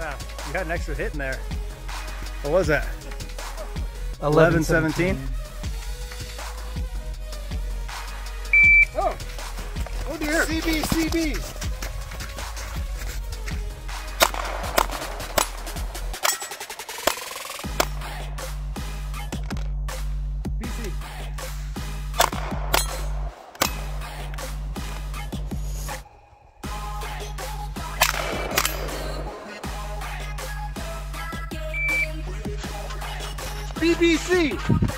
fast. You had an extra hit in there. What was that? 11-17. Oh! Oh dear! CB! BC. BBC!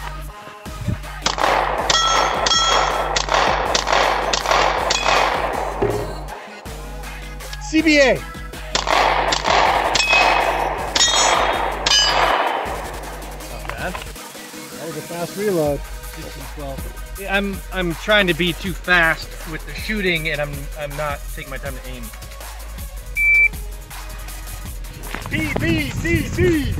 CBA! Not bad. That was a fast reload. 12. Yeah, I'm trying to be too fast with the shooting, and I'm not taking my time to aim. BBCC!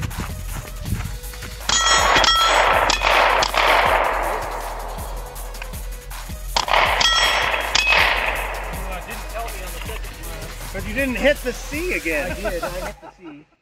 But you didn't hit the C again. I did, I hit the C.